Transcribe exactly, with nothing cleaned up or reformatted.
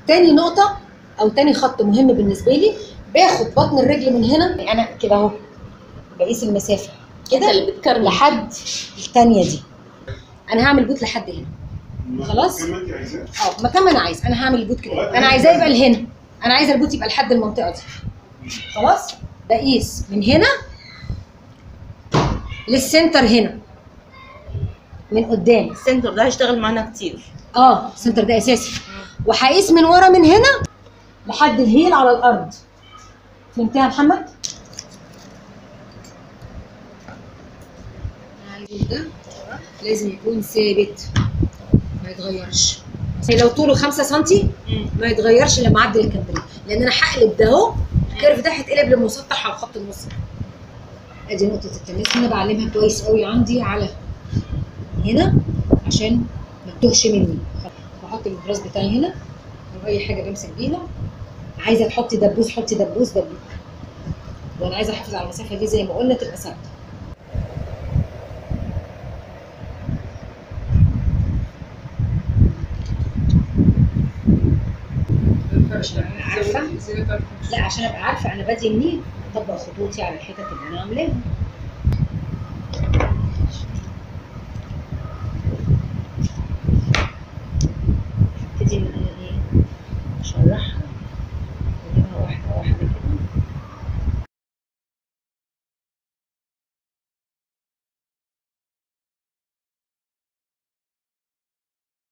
تاني نقطه او تاني خط مهم بالنسبه لي، باخد بطن الرجل من هنا، انا كده اهو بقيس المسافه كده اللي بتكرر لحد الثانيه دي. انا هعمل بوت لحد هنا خلاص. اه مكان ما انا عايز، انا هعمل البوت كده، انا عايزاه يبقى لهنا، انا عايزه البوت يبقى لحد المنطقه دي خلاص. بقيس من هنا للسنتر هنا من قدام. السنتر ده هيشتغل معانا كتير. اه السنتر ده اساسي. وهقيس من ورا من هنا لحد الهيل على الارض. فهمتها يا محمد؟ ده لازم يكون ثابت ما يتغيرش. لو طوله خمسة سنتي ما يتغيرش لما اعدل الكامبري، لان انا هقلب ده اهو، الكيرف ده هيتقلب لمسطح على خط النص. ادي نقطه التماس هنا بعلمها كويس قوي عندي على هنا عشان ما تتوهش مني. بحط البراس بتاعي هنا او اي حاجه بمسك بيها. عايزه تحطي دبوس حطي دبوس دبوس، وانا عايزه احافظ على المسافه دي زي ما قلنا تبقى ثابته. عشان ابقى عارفه، لا عشان ابقى عارفه انا باديه منين، اطبق خطوطي على الحتت اللي انا عاملاها. ابتدي ان انا ايه اشرحها